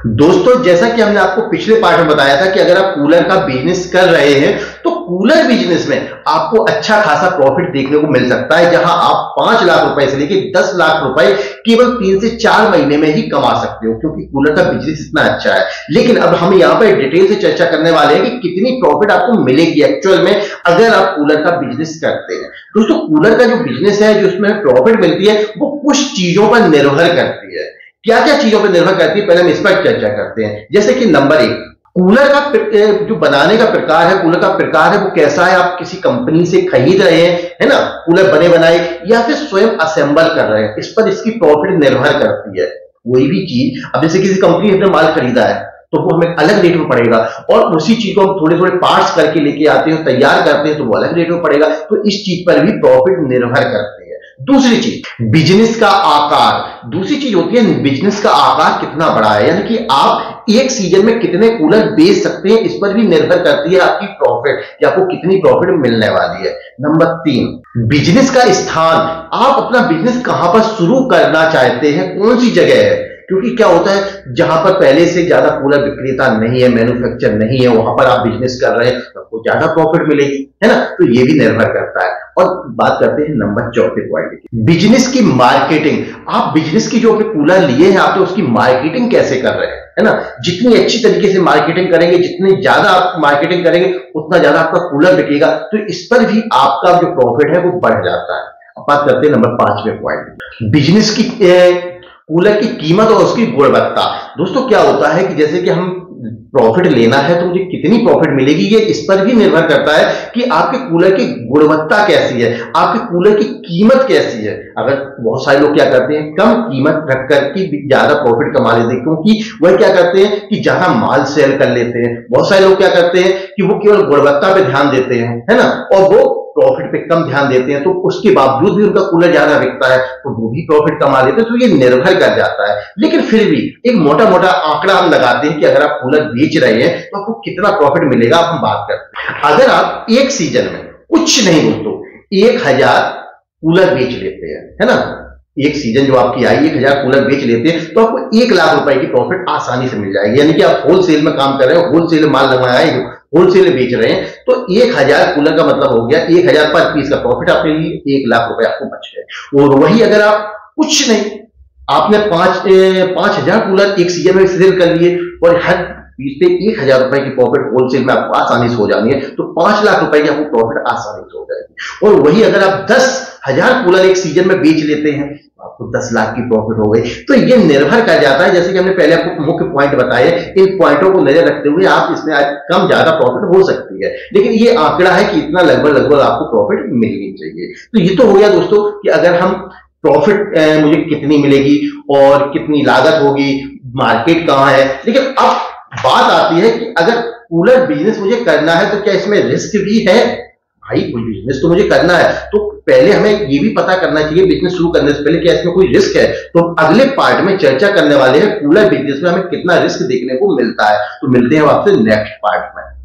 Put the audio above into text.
दोस्तों, जैसा कि हमने आपको पिछले पार्ट में बताया था कि अगर आप कूलर का बिजनेस कर रहे हैं तो कूलर बिजनेस में आपको अच्छा खासा प्रॉफिट देखने को मिल सकता है, जहां आप 5 लाख रुपए से लेकर 10 लाख रुपए केवल 3 से 4 महीने में ही कमा सकते हो, क्योंकि कूलर का बिजनेस इतना अच्छा है। लेकिन अब हम यहां पर डिटेल से चर्चा करने वाले हैं कि कितनी प्रॉफिट आपको मिलेगी एक्चुअल में अगर आप कूलर का बिजनेस करते हैं। दोस्तों, कूलर का जो बिजनेस है, जो उसमें प्रॉफिट मिलती है, वो कुछ चीजों पर निर्भर करती है। क्या क्या चीजों पर निर्भर करती है, पहले हम इस पर चर्चा करते हैं। जैसे कि नंबर 1, कूलर का जो बनाने का प्रकार है, कूलर का प्रकार है वो कैसा है। आप किसी कंपनी से खरीद रहे हैं, है ना, कूलर बने बनाए, या फिर स्वयं असेंबल कर रहे हैं, इस पर इसकी प्रॉफिट निर्भर करती है। कोई भी चीज, अब जैसे किसी कंपनी ने अपना माल खरीदा है तो वो हमें अलग रेट में पड़ेगा, और उसी चीज को हम थोड़े थोड़े पार्ट्स करके लेके आते हैं, तैयार करते हैं, तो वो अलग रेट में पड़ेगा। तो इस चीज पर भी प्रॉफिट निर्भर करती है। दूसरी चीज, बिजनेस का आकार। दूसरी चीज होती है बिजनेस का आकार कितना बड़ा है, यानी कि आप एक सीजन में कितने कूलर बेच सकते हैं, इस पर भी निर्भर करती है आपकी प्रॉफिट, कि आपको कितनी प्रॉफिट मिलने वाली है। नंबर 3, बिजनेस का स्थान। आप अपना बिजनेस कहां पर शुरू करना चाहते हैं, कौन सी जगह है। क्योंकि क्या होता है, जहां पर पहले से ज्यादा कूलर विक्रेता नहीं है, मैन्युफैक्चर नहीं है, वहां पर आप बिजनेस कर रहे हैं तो आपको ज्यादा प्रॉफिट मिलेगी, है ना। तो ये भी निर्भर करता है। और बात करते हैं नंबर 4 पॉइंट की, बिजनेस की मार्केटिंग। आप बिजनेस की जो अपने कूलर लिए हैं, आप तो उसकी मार्केटिंग कैसे कर रहे हैं, है ना। जितनी अच्छी तरीके से मार्केटिंग करेंगे, जितनी ज्यादा आप मार्केटिंग करेंगे, उतना ज्यादा आपका कूलर बिकेगा, तो इस पर भी आपका जो प्रॉफिट है वो बढ़ जाता है। अब बात करते हैं नंबर 5वें पॉइंट, बिजनेस की कूलर की कीमत और उसकी गुणवत्ता। दोस्तों, क्या होता है कि जैसे कि हम प्रॉफिट लेना है तो मुझे कितनी प्रॉफिट मिलेगी, ये इस पर भी निर्भर करता है कि आपके कूलर की गुणवत्ता कैसी है, आपके कूलर की कीमत कैसी है। अगर बहुत सारे लोग क्या करते हैं, कम कीमत रख करके ज्यादा प्रॉफिट कमा लेते हैं, क्योंकि वह क्या करते हैं कि ज्यादा माल सेल कर लेते हैं। बहुत सारे लोग क्या करते हैं कि वो केवल गुणवत्ता पे ध्यान देते हैं, है ना, और वो प्रॉफिट पे कम ध्यान देते हैं, तो उसके बावजूद भी उनका कूलर ज्यादा बिकता है, तो वो भी प्रॉफिट कमा लेते हैं। तो ये निर्भर कर जाता है। लेकिन फिर भी एक मोटा मोटा आंकड़ा हम लगाते हैं कि अगर आप कूलर बेच रहे हैं तो आपको कितना प्रॉफिट मिलेगा। अब हम बात करते हैं, अगर आप एक सीजन में कुछ नहीं दोस्तों 1000 कूलर बेच लेते हैं, है ना, एक सीजन जो आपकी आई 1000 कूलर बेच लेते हैं, तो आपको 1 लाख रुपए की प्रॉफिट आसानी से मिल जाएगी। यानी कि आप होलसेल में काम कर रहे हो, होलसेल में माल लगाए, होलसेल में बेच रहे हैं, तो 1000 कूलर का मतलब हो गया 1000 पर पीस का प्रॉफिट आपके लिए 1 लाख रुपए आपको बच गए। और वही अगर आप कुछ नहीं, आपने 5000 कूलर एक सीजन में सेल कर लिए और हर पीस पे 1000 रुपए की प्रॉफिट होलसेल में आपको आसानी से हो जानी है, तो 5 लाख रुपए की आपको प्रॉफिट आसानी से हो जाएगी। और वही अगर आप 10,000 कूलर एक सीजन में बेच लेते हैं, आपको 10 लाख की प्रॉफिट हो गई। तो ये निर्भर कर जाता है, जैसे कि हमने पहले आपको मुख्य पॉइंट बताए, इन पॉइंटों को नजर रखते हुए आप इसमें कम ज्यादा प्रॉफिट हो सकती है, लेकिन ये आंकड़ा है कि इतना लगभग आपको प्रॉफिट मिलनी चाहिए। तो ये तो हो गया दोस्तों कि अगर हम प्रॉफिट मुझे कितनी मिलेगी और कितनी लागत होगी, मार्केट कहां है। लेकिन अब बात आती है कि अगर कूलर बिजनेस मुझे करना है तो क्या इसमें रिस्क भी है। भाई, कोई बिजनेस तो मुझे करना है, तो पहले हमें ये भी पता करना चाहिए बिजनेस शुरू करने से पहले क्या इसमें कोई रिस्क है। तो अगले पार्ट में चर्चा करने वाले हैं कूलर बिजनेस में हमें कितना रिस्क देखने को मिलता है। तो मिलते हैं आपसे नेक्स्ट पार्ट में।